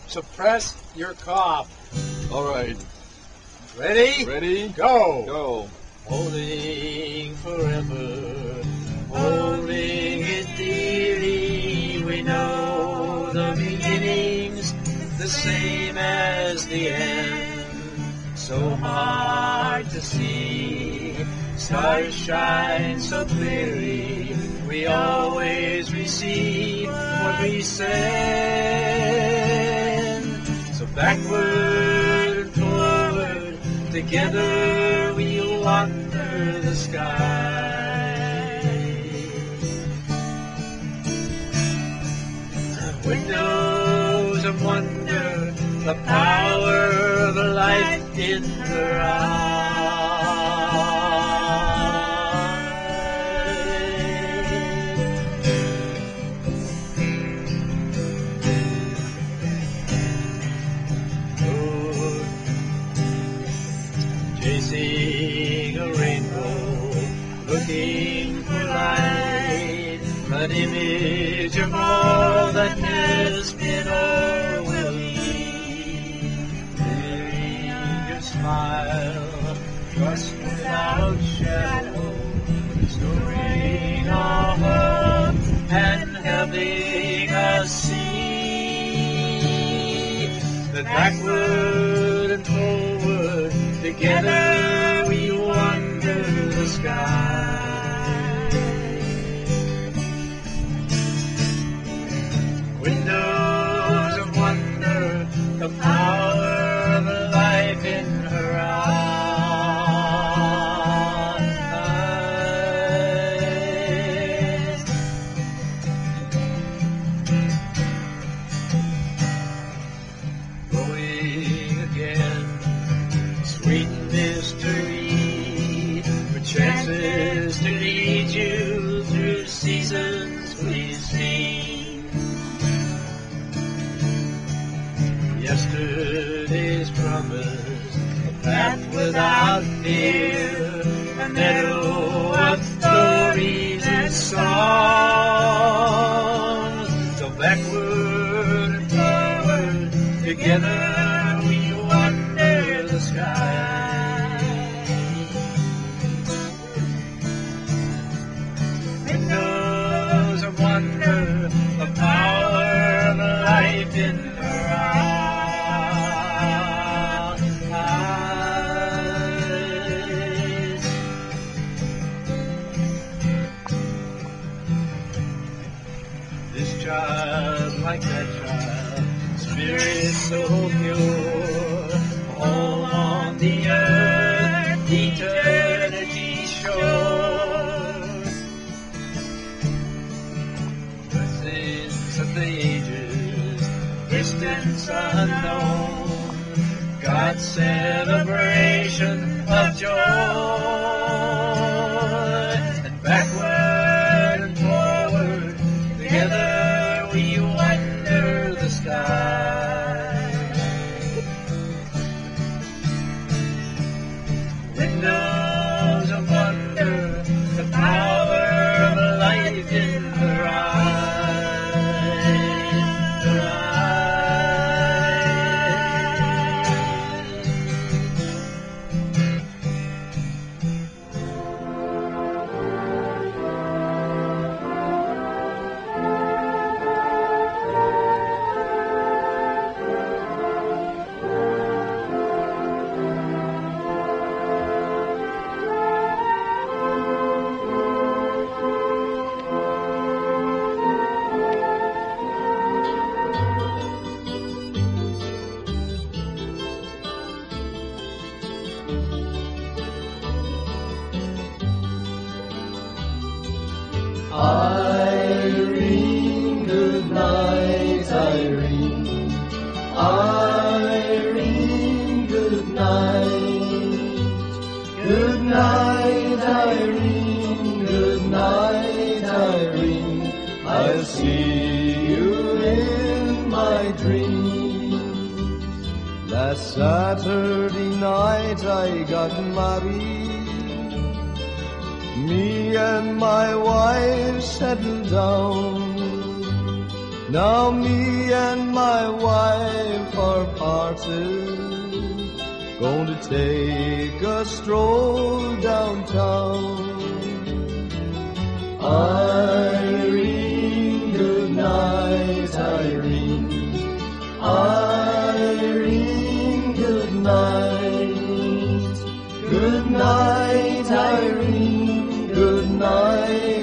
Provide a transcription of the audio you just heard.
suppress your cough. All right. Ready? Ready? Go. Go. Holding forever, holding it dearly, we know the beginning's the same as the end. So hard to see, stars shine so clearly, we always receive what we send. So backward and forward, together we'll wander the sky. Windows of wonder, the power of life in her chasing a rainbow, looking for light, an image of all that has been or will be. Hearing your smile, trust without shadow, restoring our hope and helping us see that backward and forward, together we wander the sky. Windows of wonder, the power of life in her eyes. Going again, sweet mystery, with chances to lead you through seasons we've seen. Yesterday's promise, a path without fear, a meadow of stories and songs. So backward and forward, together we wander the sky. Windows of wonder, the power of life in her eyes. This child, like that child, spirit so pure, all on the earth, eternity shore. The sins of the ages, distance unknown, God's celebration of joy. And backward and forward, together we wander the sky. Windows of wonder, the power of life in her eyes. Her Irene, good night, Irene. Irene, good night. Good night, Irene. Good night, Irene. I'll see you in my dreams. Last Saturday night I got married. Me and my wife settled down. Now me and my wife parted. Going to take a stroll downtown. Irene, good night, Irene. Irene, good night. Good night, Irene. Good night.